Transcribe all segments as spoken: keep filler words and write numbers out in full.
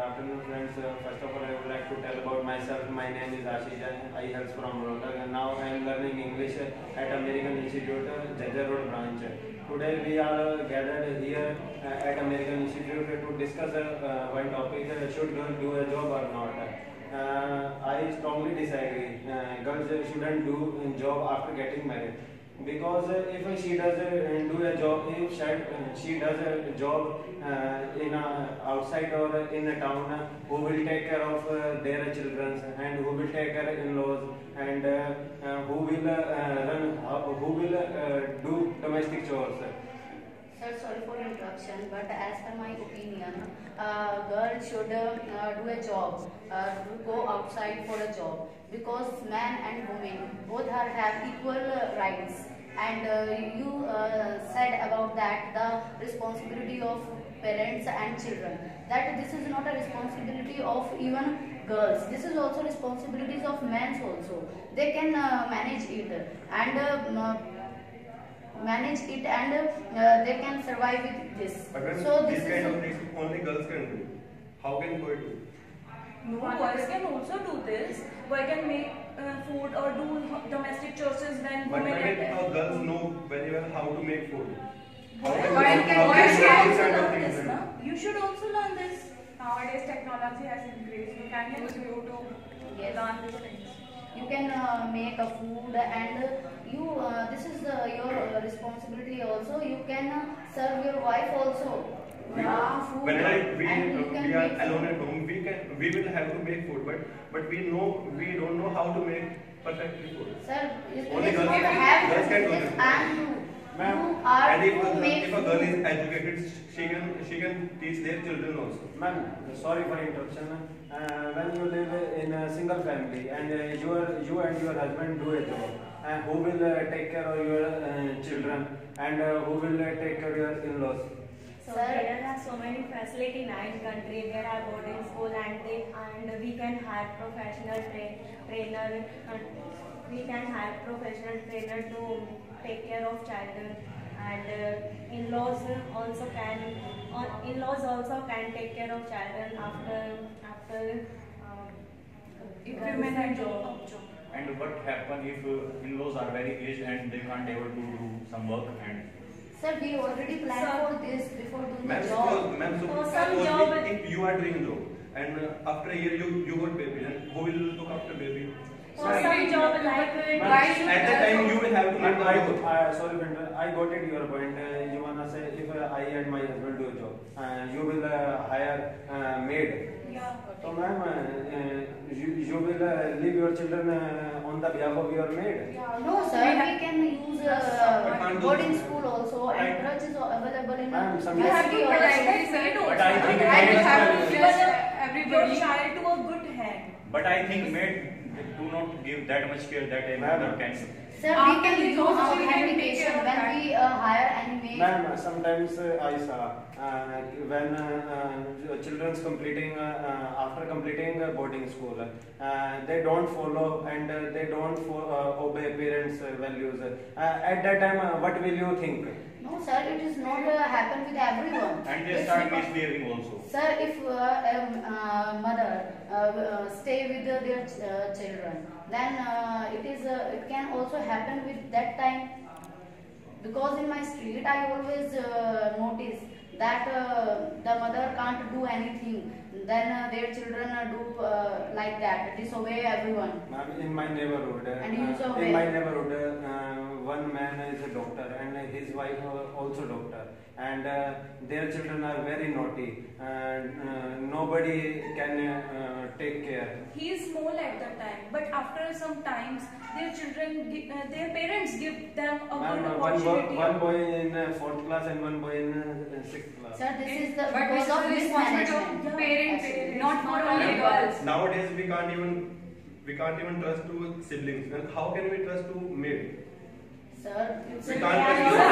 afternoon, friends. Uh, first of all, I would like to tell about myself. My name is Ashish. I hail from Rohtak, and now I am learning English at American Institute, uh, Jhajjar Road branch. Today we are uh, gathered here uh, at American Institute to discuss uh, one topic: uh, should girls do a job or not? Uh, I strongly disagree. Uh, girls shouldn't do a job after getting married. Because uh, if she does uh, do a job, if she, uh, she does a job uh, in a outside or in a town, uh, who will take care of uh, their children and who will take care of in-laws and uh, uh, who will uh, run, uh, who will uh, do domestic chores. Sir, sorry for interruption, but as per my opinion, uh, girls should uh, do a job, uh, to go outside for a job, because man and woman both are have equal uh, rights. And uh, you uh, said about that the responsibility of parents and children. That this is not a responsibility of even girls. This is also responsibilities of men also. They can uh, manage it and. Uh, manage it and uh, they can survive with this. But when so this, this kind of things only girls can do, how can boys do? No, boys can also do this. Boy can make uh, food or do domestic chores when but women when are uh, girls know very well how to make food. How Boy can can, how boy can can these also kind of learn things this, do? no? You should also learn this. Nowadays technology has increased. You can use YouTube Yes. to learn these things. you can uh, make a food and uh, you uh, this is uh, your uh, responsibility also. You can uh, serve your wife also. We, uh, food whenever we, and you uh, can we are make alone food. at home, we can we will have to make food, but but we know we don't know how to make perfectly food. Sir, it Only is girls not a can- habit. girls can do It is this. and you. Ma'am, You are And if to a, make if a girl food. is educated, she can she can teach their children also. Ma'am, sorry for interruption. Uh, when you live in a single family and uh, you, are, you and your husband do a job, uh, who will uh, take care of your uh, children and uh, who will uh, take care of your in-laws? So Sir. there are so many facility in our country. There are boarding school and they and we can hire professional tra trainer. Uh, we can hire professional trainer to take care of children, and uh, in-laws also can. Uh, in-laws also can take care of children after after. Um, if women are job. And what happen if uh, in-laws are very aged and they can't able to do some work and Sir, we already planned Sir. for this before doing Ma'am, the job. suppose, ma'am, For suppose some suppose job- if you are doing job and uh, after a year you you got baby, then who will look after baby? For some job like uh, Why should At that time you will have to make Ma'am, I, the work. uh, sorry, Vendor, I got it your point. Uh, you wanna say if uh, I and my husband do a job, uh, you will uh, hire uh, maid. Yeah. So, ma'am, uh, uh, you, you will uh, leave your children uh, on the behalf of your maid. Yeah, No, sir, we can use But uh, can't do boarding this. school also, and Right. crutch is available in Ma'am, a some- You have to university also. politely say it. But I think And you maid have to is- give Your everybody. child to a good hand. but I think maid do not give that much care that a Ma'am. mother can. Sir, we After can we use go, we can take authentication care of when that. we uh, hire any maid. Ma'am, uh, sometimes uh, I saw uh, when uh, uh, children's completing uh, uh, after completing uh, boarding school, uh, they don't follow and uh, they don't fo- uh, obey parents' uh, values. Uh, at that time, uh, what will you think? No, sir, it is not uh, happen with everyone. And they It's start because- misbehaving also. Sir, if uh, a uh, mother uh, uh, stay with uh, their ch uh, children, then uh, it is uh, it can also happen with that time. Because in my street, I always uh, notice that uh, the mother can't do anything. Then uh, their children uh, do uh, like that, disobey everyone. Ma'am, in my neighborhood, uh, And you uh, obey. in my neighborhood, uh, one man is a doctor and his wife uh, also doctor, and uh, their children are very naughty, and uh, nobody can uh, take care. He is small at that time, but after some times, their children, gi- uh, their parents give them a Ma'am, good uh, one, boy, opportunity. one boy in uh, fourth class and one boy in uh, sixth class. Sir, this is the But this because is of the responsibility mismanagement. of parents, Actually. not for only girls. Nowadays we can't even we can't even trust to siblings. Then how can we trust to maid? Sir, it's We a- can't Yeah, trust.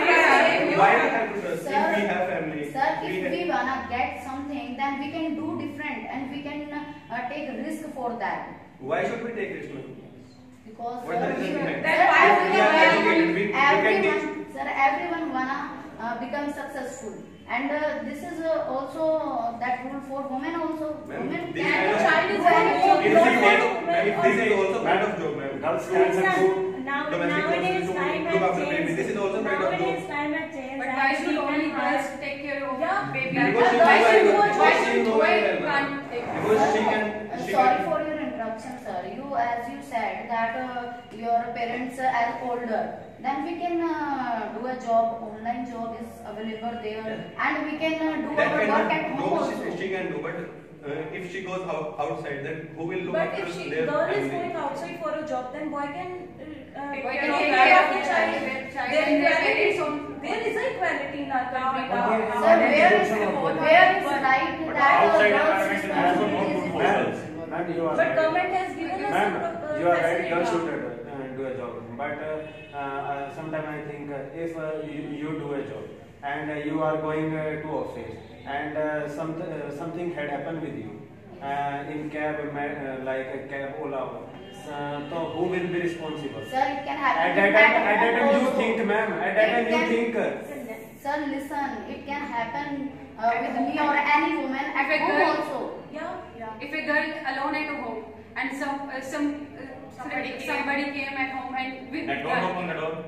sir, Why we have to trust? Sir, If we have family, Sir, we if have, we wanna get something, then we can do different and we can uh, take risk for that. why should we take risk? Ma'am? Because What is the sir, reason we- behind it? sir, Why we are everyone, educated, we, we can everyone, teach. sir, everyone wanna uh, become successful. And uh, this is uh, also that rule for women also. Ma'am, Women this can kind of- child is do anything. very If No, we no, take, no, ma'am, if this is also kind of job, ma'am. Girls can do Now, Domestic nowadays, workers to time look has after baby. changed. This is also kind of Nowadays, job. time has changed. But and why we should can only hire- girls take care of Yeah. baby? Because she Why knows should very well. boy- why Because she should knows boy very well. can't take care? Because she can, Uh, she sorry can. for your interruption, sir. You, as you said, that uh, your parents uh, are older. Then we can uh, do a job. Online job is available there, Yeah. and we can uh, do That our kind work of at home job also. she, she can do, but uh, if she goes out, outside, then who will look But after if she their girl is family? going outside for a job, then boy can uh, Boy take can care take of care of the the child. child, child There and their equality parents is- on- there is a equality in our country. Now, now. now, Sir, where is Both where are is equal. right But that uh, outside girls' environment is also not good for responsibility is girls. equal? Ma'am, you are But right. government has given us Ma'am, a uh, you are right, facility. girls should uh, do a job. But uh, uh, sometimes I think uh, if uh, you, you do a job and uh, you are going uh, to office and uh, some, uh, something had happened with you uh, in cab, uh, like a cab, Ola, uh, so who will be responsible? Sir, it can happen. At that time, at that time you also. think, ma'am, at that It time you can- think. uh, Sir, listen. It can happen uh, with me or any woman at If a home girl- also. Yeah, yeah. If a girl alone at home and some uh, some uh, Somebody came. somebody came at home and with Then don't open the door.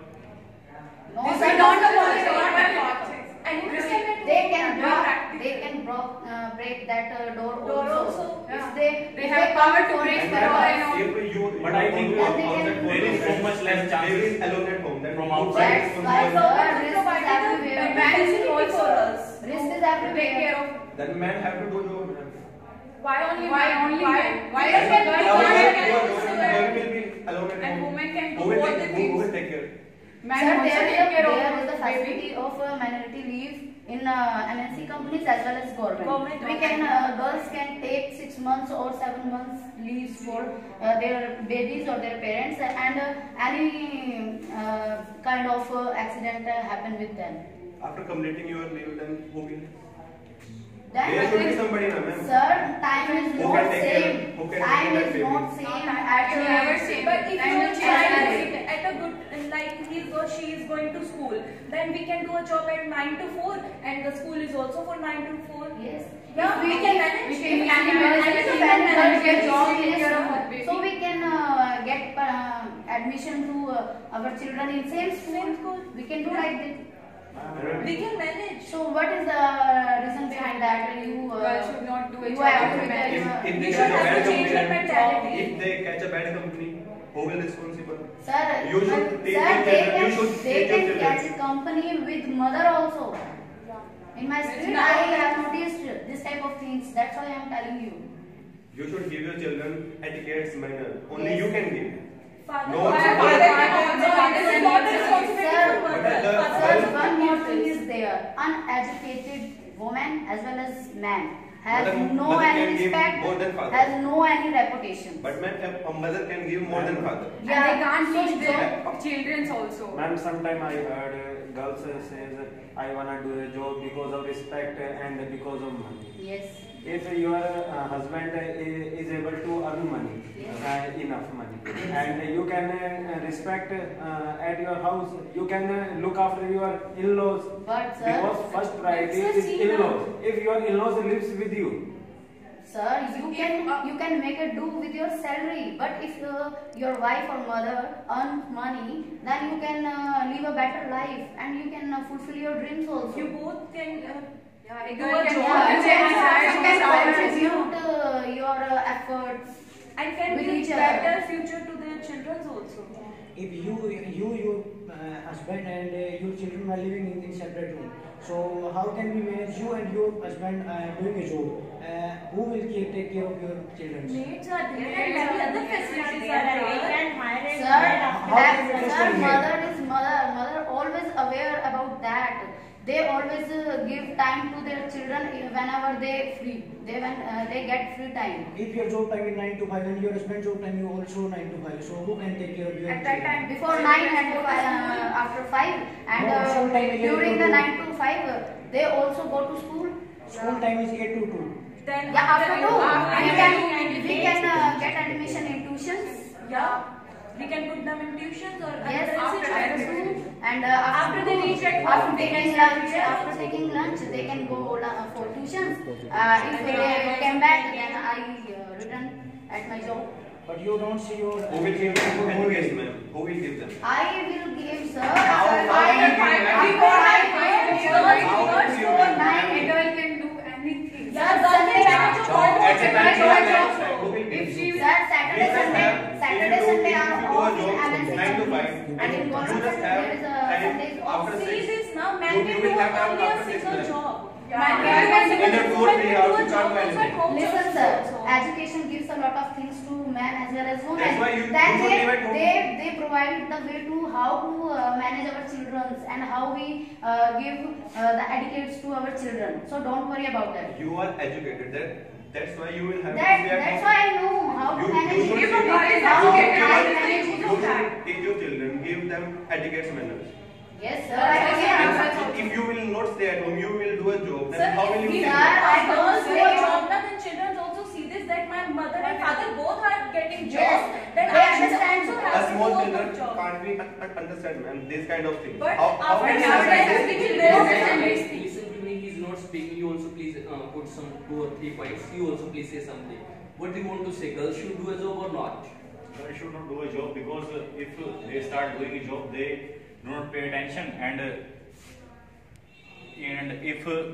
No, This sir, we don't no, know no, the no, door, no, but no. not. And you can They can Yeah, block. practice. They can block, uh, break that uh, door, Door also. also, If yeah. they, They if have they power come to for break it, the but door uh, and all. If you, But you I are think going there outside for is so business, much less and chances There is alone at home. Then from who outside. takes That's why, responsibility? sir, risk is Provided everywhere. a Man is facility also- for us. Risk is To take everywhere. care of. Then men have to do job. ma'am. Why only Why men? only Why? men? Why Because does men a can girl Our do can't girl- it. do our it? girl will be alone at And home. women can do Who will both take, the who, who things. will take care? Man Sir, also there is, take a, care there is of the baby. facility of uh, minority leave in uh, M N C companies as well as government. Government we can uh, girls can take six months or seven months leaves for uh, their babies or their parents, and uh, any uh, kind of uh, accident uh, happen with them. After completing your leave, then who will? Then There should be somebody, na, ma'am. sir, time is Who not can take care- same. who can take Time care of is baby? not same at It's uh, never same. But if Time your will child change. is at a good, like he or she is going to school, then we can do a job at nine to four, and the school is also for nine to four. yes. Yeah, we can manage. We can If any manage. girl- We if can any girl manage. gets Job, serious, take care of uh, her baby. so we can uh, get uh, admission to uh, our children in same school. Same school. We can do like this. We can manage. So what is the reason behind that? You uh, Girls should not do a you job. have to If- be If, uh, if We they should catch a have bad to change company, the mentality. if they catch a bad company, who will responsible? Sir, You should but teach sir, your they children- can, you should they teach your can children. catch a company with mother also. In my It's street, not- I have noticed this type of things. That's why I am telling you. You should give your children etiquettes, manner. Only Yes. you can give. Father, No, father, sir. father, Father, father, father, this is father, not the responsibility sir, of but mother. the- Father Sir, also one more needs thing this. is there. Uneducated woman as well as man has Mother- no mother any can give respect, more than father. has no any reputation. But man, a a mother can give more than father. And they can't so teach job- their children also. Ma'am, sometime I heard uh, girls uh, says uh, I wanna do a job because of respect uh, and because of money. Yes. If your uh, husband uh, i- is able to earn money, Yes. uh, enough money, and you can uh, respect uh, at your house, you can uh, look after your in-laws. But sir, Because first priority Let's is see now. in-laws. If your in-laws lives with you, sir, you can you can make a do with your salary. But if uh, your wife or mother earn money, then you can uh, live a better life and you can uh, fulfill your dreams also. You both can. Uh, Yeah, a Do girl a can job. Yeah, you also can, have you can some contribute uh, your uh, efforts. and can With give each other. better future to their children also. If you, you, your uh, husband and uh, your children are living in, in separate room, so how can we manage you and your husband uh, doing a job? Uh, who will care, take care of your children? Maids are there and many other facilities We are there. can hire a Sir, maid after How that, can we sir, understand mother is mother. Mother always aware about that. They always uh, give time to their children whenever they free. They when uh, they get free time. If your job time is nine to five and your husband's job time is also nine to five, so who can take care of your At that children? time, Before nine and uh, after five, and No, uh, school time is during eight the to nine to five, uh, they also go to school. School time is eight to two. Then Yeah, after two, after we you- can we can uh, get admission in tuitions. Yeah. We can put them in tuitions or Yes, other after institutions. school and uh, after, After they school, reach at after home, they taking can lunch, study. after taking lunch, they can go uh, for tuitions. Uh, if they came back, then I uh, return at my job. But you don't see your. Who will give them education, ma'am? Who will give them? I will give sir. How- after how five- will you give after them? five- How five- will you girls- give them? How girls will you go give them? nine. A girl can do anything. Yeah, Sunday Sunday job. job. At the Sunday time, job. job. Who will give If she you? Sir, Saturday, You just Sunday, have- Saturday, if you do- Sunday if are you do a off in job, M N C nine to companies. five, And in you government just sector, have there is a time Sundays off. after See six. this now, man You- can you do will have time only a after six single months. job. Yeah. Man Yeah. can do a In single the job. four, Man three can hours, do a you job can't do also at anything. home Listen, jobs sir. also. Education gives a lot of things to man as well as woman. That's why you- then you should they, live at home. they they provide the way to how to uh, manage our children and how we uh, give uh, the etiquettes to our children. So don't worry about that. You are educated. That that's why you will have That to be at that's home. why I know how to You- manage. you should If a see- girl is how educated, I I manage. think You should teach your children, give them etiquette manners. Yes, sir. But I I can can answer. If you will not stay at home, you will do a job. Sir, Then how will if you we teach Sir, them? I don't girls do say- a job, now then children also see this that my mother and father both are getting Yes, jobs. Then they I should understand. also A have to small do a children good job. can't be un- un- understand, ma'am, this kind of thing. But how, how after can you nowadays, understand we this? will Yes, know yes, and yes. speak. Listen to me, he's not speaking. You also please uh, put some two or three points. You also please say something. What do you want to say? Girls should do a job or not? Girls should not do a job because uh, if uh, they start doing a job, they do not pay attention, and uh, and if uh,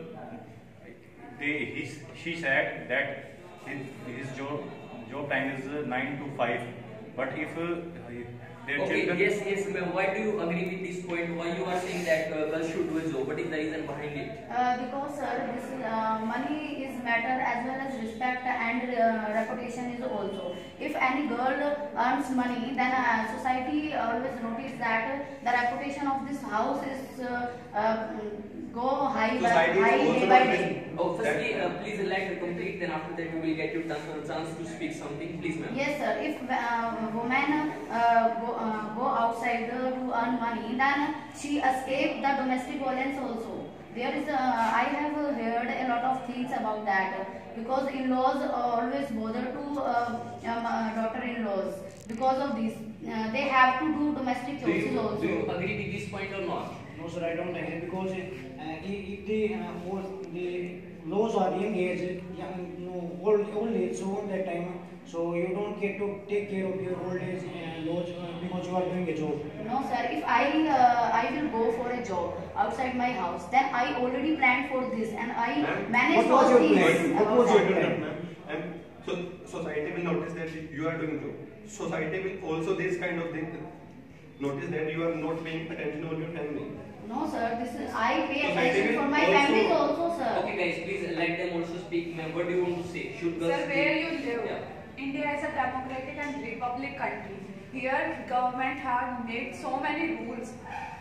they he, she said that his, his job job time is uh, nine to five, but if uh, their Okay, children yes, yes, ma'am. Why do you agree with this point? Why you are saying that uh, girls should do a job? What is the reason behind it? Uh, because sir, this is, uh, money is matter as well as respect and uh, reputation is also. If any girl earns money, then uh, society always notice that the reputation of this house is uh, uh, go high by Society is high also day by not day. listening. Oh, firstly, uh, please let her complete. Then after that, we will get you chance chance to speak something. Please, ma'am. Yes, sir. If uh, woman uh, go, uh, go outside uh, to earn money, then she escape the domestic violence also. There is, uh, I have uh, heard a lot of things about that uh, because in-laws always bother to uh, um, uh, daughter-in-laws because of this. Uh, they have to do domestic Do you, chores do you also. agree with this point or not? No, sir, I don't agree because uh, if if the uh, more the laws are young age, young, no, old old age, so that time, so you don't get to take care of your old age uh, laws uh, because you are doing a job. No, sir. If I uh, I will go for a job outside my house, then I already planned for this and I Ma'am, manage what was all your things. plan? What about was your that. plan? Ma'am, and so society will notice that you are doing job. Society will also this kind of thing notice that you are not paying attention on your family. No, sir. This is I pay Society attention will for my also- family also, sir. Okay, guys, please let them also speak. Ma'am, what do you want to say? Should girls Sir, do- where you live, Yeah. India is a democratic and republic country. Here, government have made so many rules,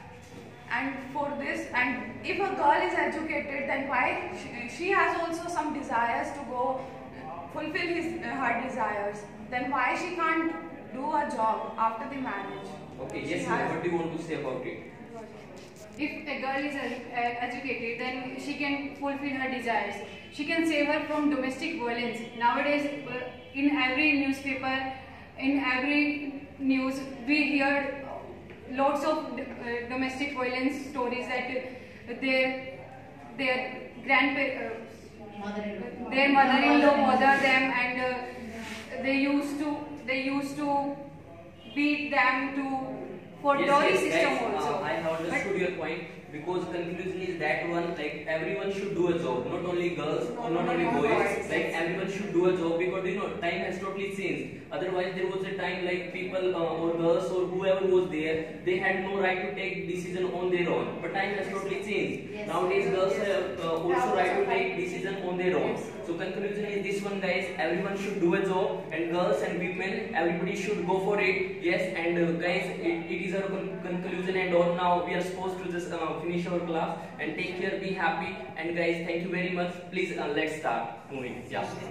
and for this, and if a girl is educated, then why she, she has also some desires to go fulfill his her desires. Then why she can't do a job after the marriage? Okay, She yes, ma'am. has- What do you want to say about it? If a girl is edu- uh, educated, then she can fulfill her desires. She can save her from domestic violence. Nowadays, uh, in every newspaper, in every news, we hear lots of uh, domestic violence stories that uh, their their grandpa, uh, Mother-in-law. their mother-in-law bother them, and uh, they used to they used to beat them to for Yes, dowry yes, system guys, also. uh, I have But- understood your point because conclusion is that one, like everyone should do a job, not only girls or not only boys, like everyone should do a job because you know time has totally changed. Otherwise, there was a time like people uh, or girls or whoever was there, they had no right to take decision on their own. But time has totally changed. Yes. Nowadays, girls have uh, also right to take decision on their own. So conclusion is this one, guys. Everyone should do a job, and girls and women, everybody should go for it. Yes, and uh, guys, it, it is our con conclusion, and all now we are supposed to just uh, finish our class and take care, be happy, and guys, thank you very much. Please uh, let's start moving. Yeah.